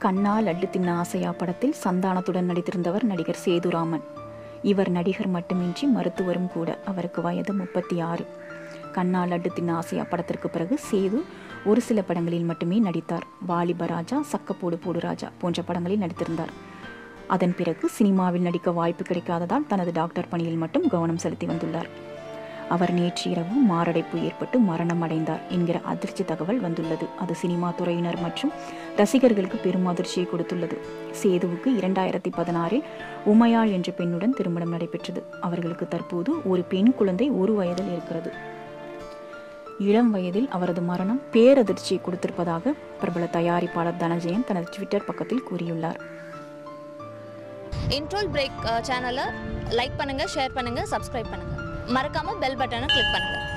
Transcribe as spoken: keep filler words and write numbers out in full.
கண்ணா லட்டு தின்ன ஆசையா படத்தில் சந்தானத்துடன் நடித்திருந்தவர் நடிகர் சேதுராமன். இவர் நடிகர் மட்டுமின்றி மருத்துவரும் கூட. அவருக்கு வயது முப்பத்தி ஆறு. கண்ணா லட்டு தின்ன ஆசையா படத்திற்கு பிறகு சேது ஒரு சில படங்களில் மட்டுமே நடித்தார். வாலிப ராஜா, சக்கப்போடு போடு ராஜா போன்ற படங்களில் நடித்திருந்தார். அதன் பிறகு சினிமாவில் நடிக்க வாய்ப்பு கிடைக்காததால் தனது டாக்டர் பணியில் மட்டும் கவனம் செலுத்தி வந்துள்ளார். அவர் நேற்று இரவு மாரடைப்பு ஏற்பட்டு மரணம் அடைந்தார் என்கிற அதிர்ச்சி தகவல் வந்துள்ளது. அது சினிமா துறையினர் மற்றும் ரசிகர்களுக்கு பெரும் அதிர்ச்சியை கொடுத்துள்ளது. சேதுவுக்கு இரண்டாயிரத்தி பதினாறில் உமையாள் என்ற பெண்ணுடன் திருமணம் நடைபெற்றது. அவர்களுக்கு தற்போது ஒரு பெண் குழந்தை ஒரு வயதில் இருக்கிறது. இளம் வயதில் அவரது மரணம் பேரதிர்ச்சியை கொடுத்திருப்பதாக பிரபல தயாரிப்பாளர் தனஜெயன் தனது ட்விட்டர் பக்கத்தில் கூறியுள்ளார். இன்ட்ரோல் பிரேக் சேனலை லைக் பண்ணுங்க, ஷேர் பண்ணுங்க, சப்ஸ்கிரைப் பண்ணுங்க. மறக்காம பெல் பட்டனை கிளிக் பண்ணுங்க.